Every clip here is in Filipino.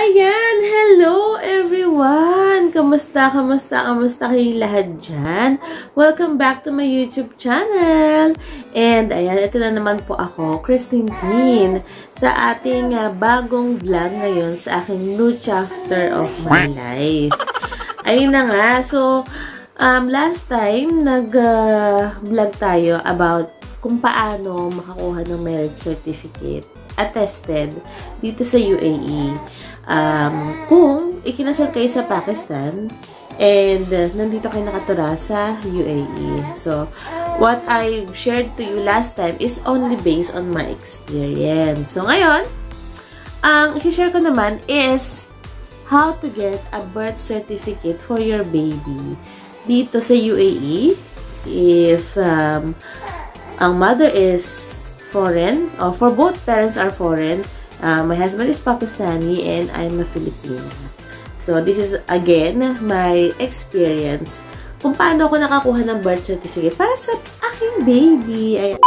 Ayan! Hello everyone! Kamusta kayong lahat dyan? Welcome back to my YouTube channel! And ayan, ito na naman po ako, Christine Queen, sa ating bagong vlog ngayon sa aking new chapter of my life. Ayun na nga, so last time nag-vlog tayo about kung paano makakuha ng marriage certificate attested dito sa UAE. Kung ikinasal kayo sa Pakistan and nandito kayo nakatira sa UAE. So, what I shared to you last time is only based on my experience. So, ngayon, ang i-share ko naman is how to get a birth certificate for your baby dito sa UAE if ang mother is foreign, or for both parents are foreign. My husband is Pakistani and I'm a Filipino. So, this is again my experience kung paano ako nakakuha ng birth certificate para sa aking baby. Ayan.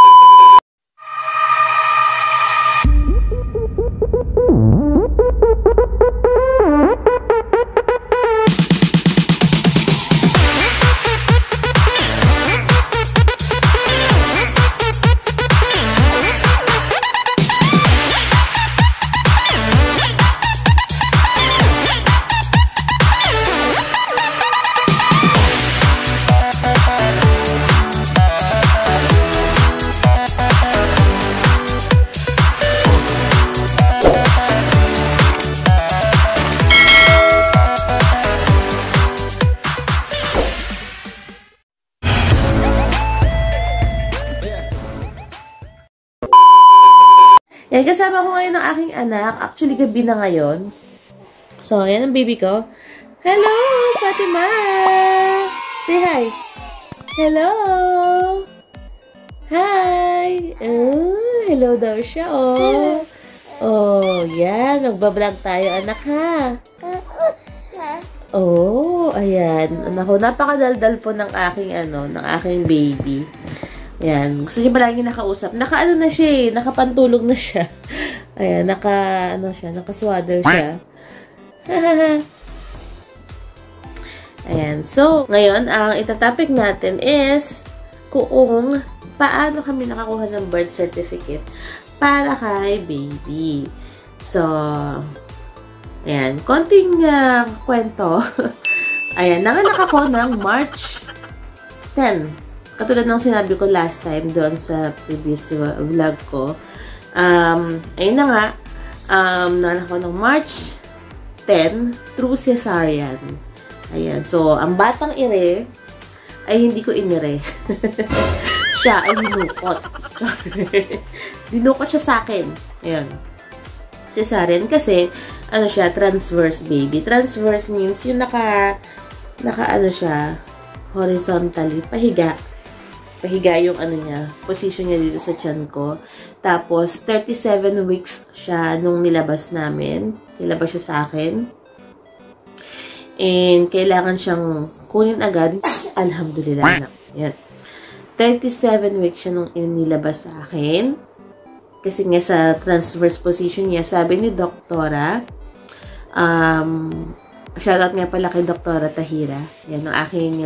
Yan, kasama ko ngayon ng aking anak. Actually, gabi na ngayon. So, yan ang baby ko. Hello, Fatima! Say hi! Hello! Hi! Oh, hello daw siya, oh. Oh, yan. Magbablog tayo, anak, ha? Oh, ayan. Naku, napakadaldal po ng aking, ng aking baby. Ayan. Gusto niyo ba laging nakausap? Naka-ano na siya eh. Nakapantulog na siya. Ayan. Naka-swaddle siya. Ayan. So, ngayon, ang itatopic natin is kung paano kami nakakuha ng birth certificate para kay baby. So, ayan. Konting kwento. Ayan. Nanganak ako ng March 10. Katulad ng sinabi ko last time doon sa previous vlog ko. Ayun na nga, nanak ko ng March 10 through cesarean. Ayan. So, ang batang ire ay hindi ko inire. Siya ay dinukot. Dinukot siya sa akin. Ayan. Cesarean kasi, siya, transverse baby. Transverse means yung siya, horizontally, pahiga yung niya, position niya dito sa tiyan ko. Tapos, 37 weeks siya nung nilabas namin. Nilabas siya sa akin. And, kailangan siyang kunin agad. Alhamdulillah. Yan. 37 weeks siya nung nilabas sa akin. Kasi nga sa transverse position niya, sabi ni Doktora, shoutout nga pala kay Doktora Tahira. Yan, ang aking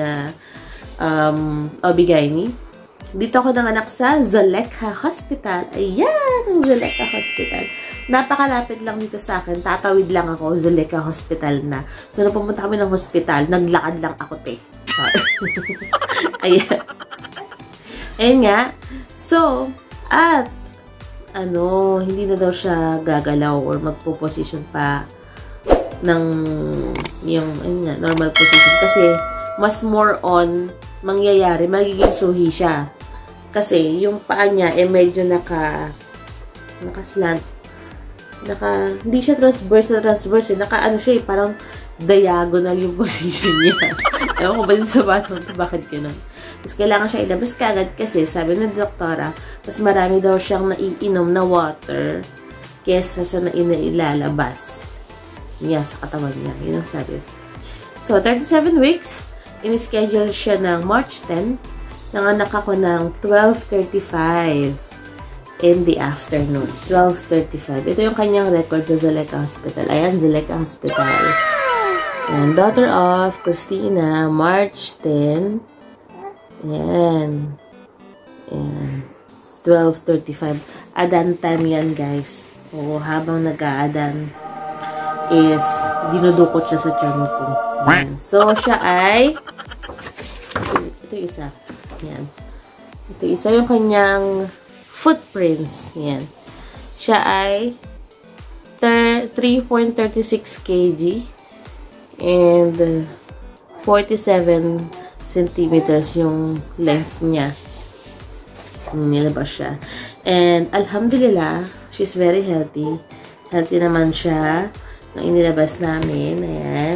OB-GYN. Dito ako nanganak sa Zulekha Hospital. Ayan! Ang Zulekha Hospital. Napakalapit lang dito sa akin. Tatawid lang ako. Zulekha Hospital na. So, nung pumunta kami ng hospital, naglakad lang ako, te. Sorry. Ayan. Ayan nga. So, at hindi na daw siya gagalaw or magpo-position pa ng yung normal position. Kasi, mas more on mangyayari, magiging suhi siya. Kasi, yung paa niya, medyo naka-slant. Hindi siya transverse, siya, parang diagonal yung position niya. Ewan ko ba din sa batang ito, bakit gano'n? Tapos, kailangan siya ilabas kagad kasi, sabi ng doktora, mas marami daw siyang naiinom na water kesa sa ilalabas niya sa katawan niya. Yun ang sabi. So, 37 weeks, in-schedule siya ng March 10. Nanganak ako ng 12:35. in the afternoon. 12:35. Ito yung kanyang record sa Zuleka Hospital. Ayan, Zuleka Hospital. Ayan, daughter of Christina, March 10. Ayan. Ayan. 12:35. Adan time yan, guys. Oo, habang nag-aadan is dinudukot siya sa tiyan ko. Ayan. So, siya ay ito isa. Ayan. Ito isa yung kanyang footprints. Ayan. Siya ay 3.36 kg and 47 centimeters yung length niya. Nilabas siya. And alhamdulillah, she's very healthy. Healthy naman siya nang inilabas namin. Ayan.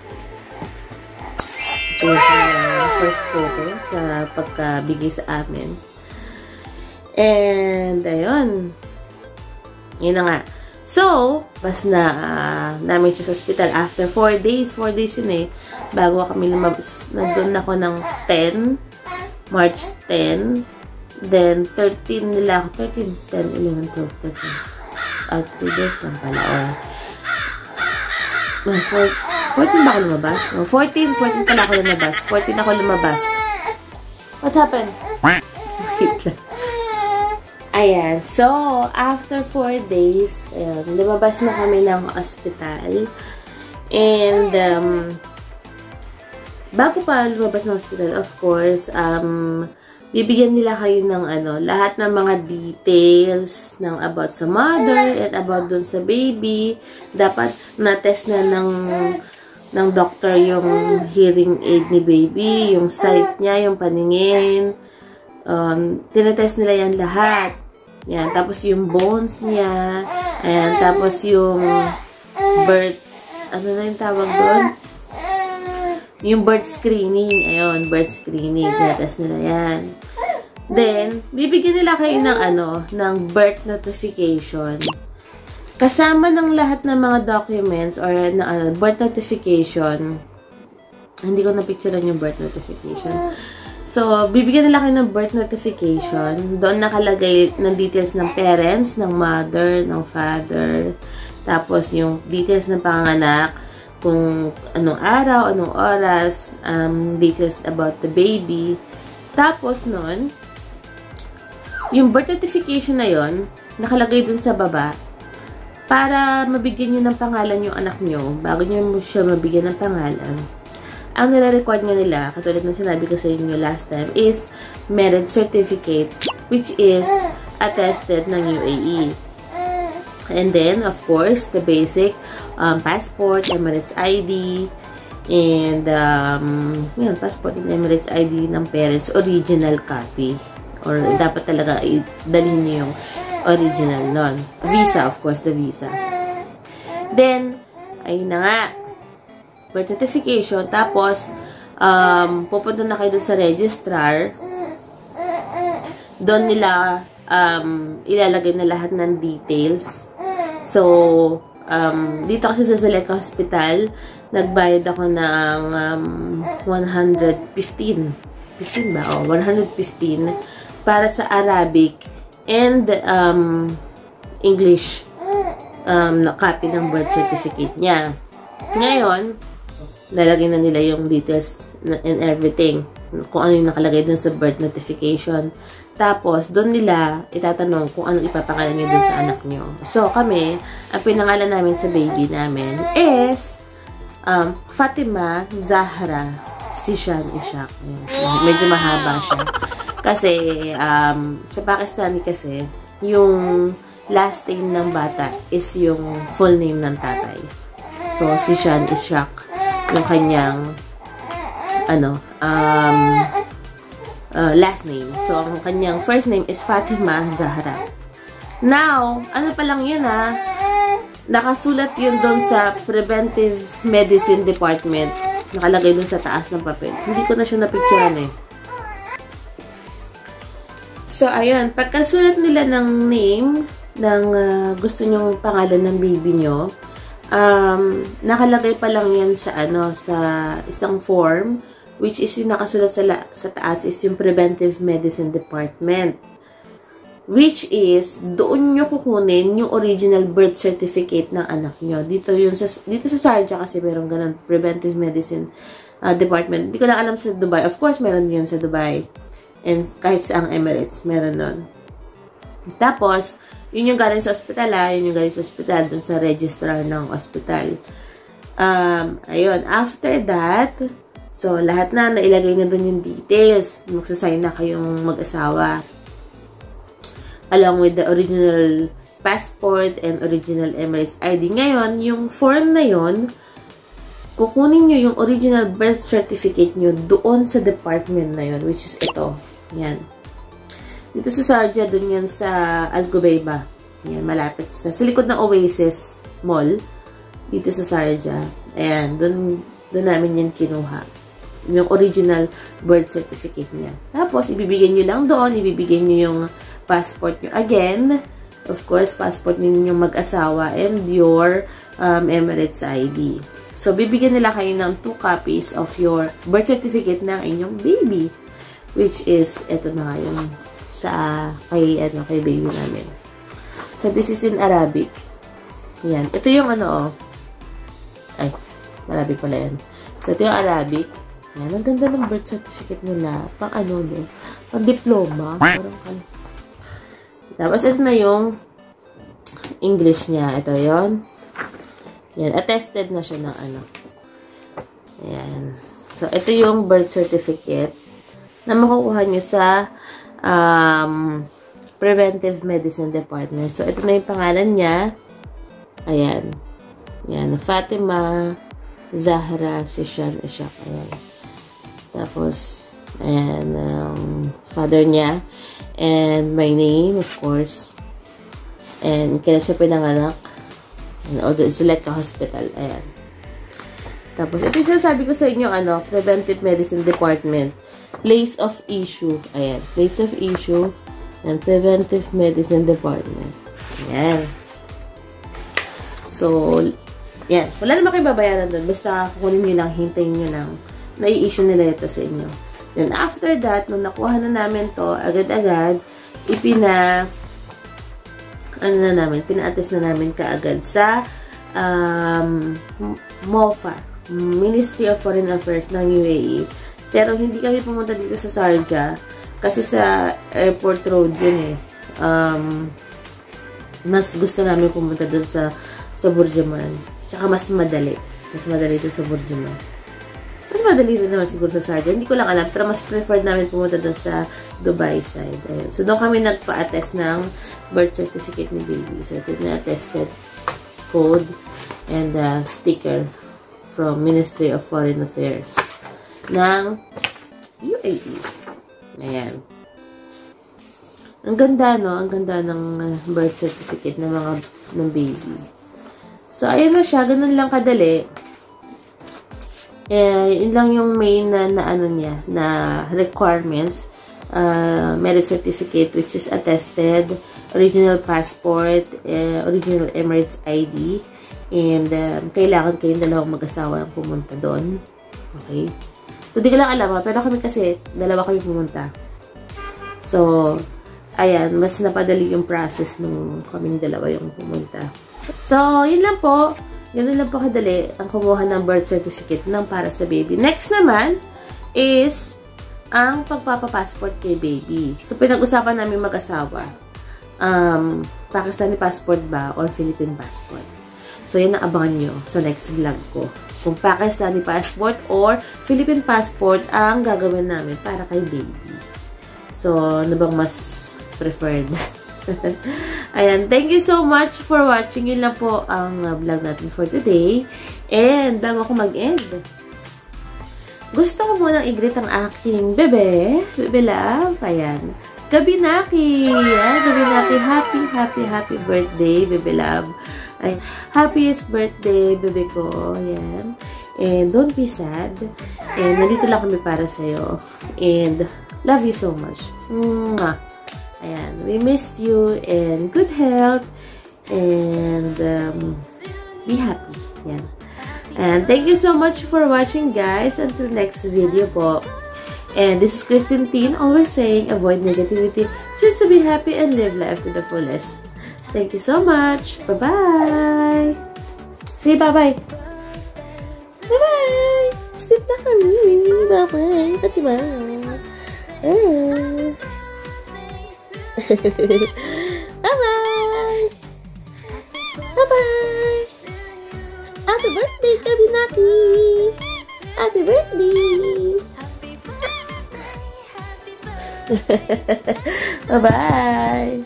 Ito yung first photo sa pagkabigay sa amin. And, ayun. Yun na nga. So, pas na namin siya sa hospital after 4 days. 4 days yun eh. Bago kami lumabas. Nandun ako ng 10. March 10. Then, 13 nila ako. 13, 10, 11, 12, 13. 3 days lang pala. Or, 14 ba ako lumabas? 14 pala ako lumabas. 14 ako lumabas. What happened? Wait lang. Ayan. So, after 4 days, ayan, lumabas na kami ng hospital. And, bago pa lumabas ng hospital, of course, bibigyan nila kayo ng lahat ng mga details ng about sa mother and about dun sa baby. Dapat na-test na ng doctor yung hearing aid ni baby, yung sight niya, yung paningin. Tinatest nila yan lahat. Yan. Tapos yung bones niya. Ayan. Tapos yung birth, ano na yung tawag doon? Yung birth screening. Ayun, birth screening. Tinatest nila yan. Then, bibigyan nila kayo ng birth notification. Kasama ng lahat ng mga documents or birth notification. Hindi ko na-picturean yung birth notification. So, bibigyan nila kayo ng birth notification. Doon nakalagay ng details ng parents, ng mother, ng father. Tapos, yung details ng panganak, kung anong araw, anong oras, details about the baby. Tapos, nun, yung birth notification na yon nakalagay dun sa baba para mabigyan nyo ng pangalan yung anak nyo bago nyo siya mabigyan ng pangalan. Ang nire-record nga nila, katulad ng sinabi ko sa inyo last time, is marriage certificate, which is attested ng UAE. And then, of course, the basic passport, Emirates ID, and passport and Emirates ID ng parents, original copy. Or dapat talaga dalhin niyo yung original nun. Visa, of course, the visa. Then, ayun na nga. Birth certification. Tapos, pupunta na kayo doon sa registrar. Doon nila ilalagay na lahat ng details. So, dito kasi sa Zuleka Hospital, nagbayad ako ng 115. 15 ba? O, 115 para sa Arabic and English na copy ng birth certificate niya. Ngayon, lalagay na nila yung details and everything. Kung ano yung nakalagay dun sa birth notification. Tapos, doon nila itatanong kung ano ipapangalan nyo dun sa anak nyo. So, kami, ang pinangalan namin sa baby namin is Fatima Zahra Sishan Ishaq. Medyo mahaba siya. Kasi, sa Pakistani kasi, yung last name ng bata is yung full name ng tatay. So, Sishan Ishaq, yung kanyang, last name. So, ang kanyang first name is Fatima Zahra. Now, ano pa lang yun nakasulat yun doon sa Preventive Medicine Department. Nakalagay doon sa taas ng papel. Hindi ko na siya napicturean eh. So, ayun. Pagkasulat nila ng name, ng gusto nyong pangalan ng baby nyo, nakalagay pa lang yan sa sa isang form, which is yung nakasulat sa taas is yung Preventive Medicine Department. which is, doon nyo kukunin yung original birth certificate ng anak nyo. Dito sa Sharjah kasi meron ganun, preventive medicine department. Hindi ko lang alam sa Dubai. Of course, meron yun sa Dubai. And kahit sa ang Emirates, meron nun. Tapos, yun yung galing sa ospital, yun yung galing sa ospital, dun sa registrar ng ospital. Ayun, after that, so, lahat na, nailagay na dun yung details. Magsasign na kayong mag-asawa. Along with the original passport and original Emirates ID. Ngayon, yung form na yun, kukunin nyo yung original birth certificate nyo doon sa department na yun, which is ito. Yan. Dito sa Sharjah, dun yan sa Al Ghubeiba. Yan, malapit sa likod ng Oasis Mall. Dito sa Sharjah. Ayan, dun namin yan kinuha. Yung original birth certificate niya. Tapos, ibibigay nyo lang doon, ibibigay nyo yung passport nyo. Again, of course, passport ninyong mag-asawa and your Emirates ID. So, bibigyan nila kayo ng 2 copies of your birth certificate ng inyong baby. Which is, eto na nga yung kay baby namin. So, this is in Arabic. Yan. Ito yung ay, Arabic pala yan. So, ito yung Arabic. Yan. Ang ganda ng birth certificate nila. Pang no? Pang diploma. Parang tapos, ito na yung English niya. Ito yon. Yan. Attested na siya ng Ayan. So, ito yung birth certificate na makukuha nyo sa Preventive Medicine Department. So, ito na yung pangalan niya. Ayan. Yan. Fatima Zahra Sishan Ishaq. Ayan. Tapos, ayan. Father niya. And my name, of course. And kailan siya pinanganak. And Zuleka Hospital. Ayan. Tapos, ito yung sabi ko sa inyo, Preventive Medicine Department. Place of issue. Ayan. Place of issue. And Preventive Medicine Department. Ayan. So, yan. Wala naman kayo babayaran doon. Basta kukunin nyo lang, hintayin nyo lang. Na-i-issue nila ito sa inyo. Then, after that, nung nakuha na namin to, agad-agad, pina-attest na namin kaagad sa MOFA, Ministry of Foreign Affairs ng UAE. Pero, hindi kami pumunta dito sa Sharjah kasi sa airport road yun mas gusto namin pumunta doon sa Burj-Aman. Tsaka mas madali. Mas madali dito sa Burj-Aman. Mas madali rin naman siguro sa Sharjah. Hindi ko lang alam. Pero mas preferred namin pumunta doon sa Dubai side. Ayun. So, doon kami nagpa-attest ng birth certificate ni baby. So, ito na attested code and sticker from Ministry of Foreign Affairs ng UAE. Ayan. Ang ganda, no? Ang ganda ng birth certificate ng baby. So, ayun na siya. Ganun lang kadali. Yun lang yung main na requirements. Marriage certificate, which is attested, original passport, original Emirates ID, and kailangan kayong dalawang mag-asawa ang pumunta doon. Okay? So, di ko lang alam, pero kami kasi, dalawa kami pumunta. So, ayan, mas napadali yung process nung kaming dalawa yung pumunta. So, yun lang po. Yun lang po kadali ang kumuha ng birth certificate ng para sa baby. Next naman is ang pagpapapassport kay baby. So, pinag-usapan namin mag-asawa. Pakistani passport ba or Philippine passport? So, yan ang abangan nyo sa next vlog ko. Kung Pakistani passport or Philippine passport ang gagawin namin para kay baby. So, ano bang mas preferred? Ayan, thank you so much for watching. Yun lang po ang vlog natin for today. And bago ako mag-end, gusto ko munang i-greet ang aking bebe love. Ayan, Gabinaki. Gabinaki, happy birthday, bebe love. Ay, happiest birthday, bebe ko. Ayan. And don't be sad. And nandito lang kami para sa'yo. And love you so much. Mwah. Ayan, we missed you and good health and be happy. Ayan. And thank you so much for watching, guys. Until next video po. And this is Christine Tin, always saying avoid negativity. Choose to be happy and live life to the fullest. Thank you so much. Bye-bye. Say bye-bye. Bye-bye. Sleep na kami. Bye-bye. Pati ba? Bye-bye. Bye-bye. Happy birthday, Kabinaki. Happy birthday. Bye-bye.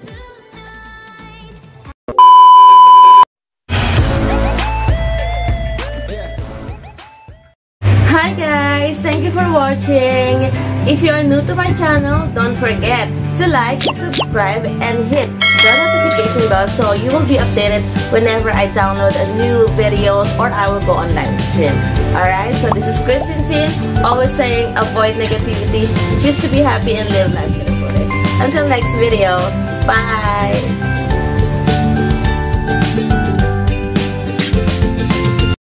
Hi guys! Thank you for watching. If you are new to my channel, don't forget to like, subscribe, and hit the notification bell so you will be updated whenever I download a new videos or I will go on live stream. Alright, so this is Kristen Tin, always saying avoid negativity, choose to be happy and live life to the fullest. Until next video, bye!